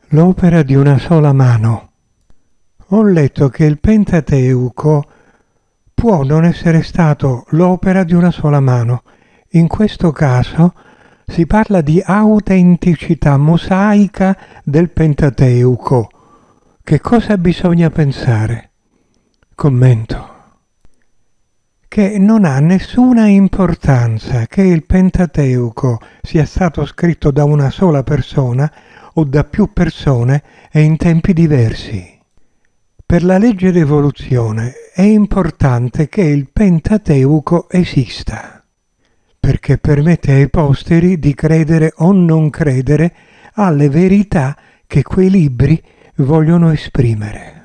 L'opera di una sola mano. Ho letto che il Pentateuco può non essere stato l'opera di una sola mano. In questo caso si parla di autenticità mosaica del Pentateuco. Che cosa bisogna pensare? Commento. Che non ha nessuna importanza che il Pentateuco sia stato scritto da una sola persona o da più persone e in tempi diversi. Per la legge d'evoluzione è importante che il Pentateuco esista, perché permette ai posteri di credere o non credere alle verità che quei libri vogliono esprimere.